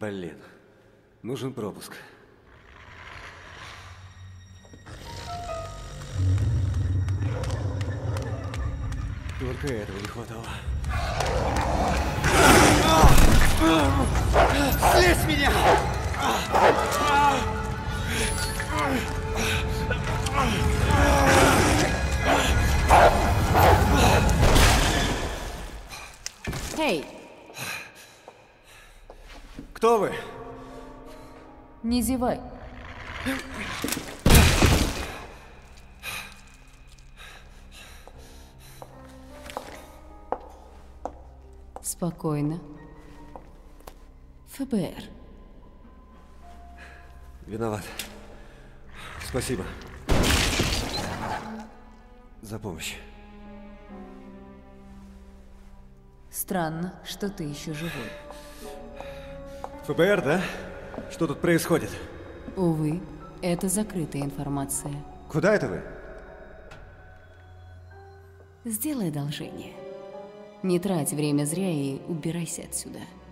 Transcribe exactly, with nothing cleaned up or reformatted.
Блин, нужен пропуск. Только этого не хватало. Слезь с меня! Эй! Кто вы? Не зевай. Спокойно. эф бэ эр. Виноват. Спасибо. За помощь. Странно, что ты еще живой. эф бэ эр, да? Что тут происходит? Увы, это закрытая информация. Куда это вы? Сделай одолжение. Не трать время зря и убирайся отсюда.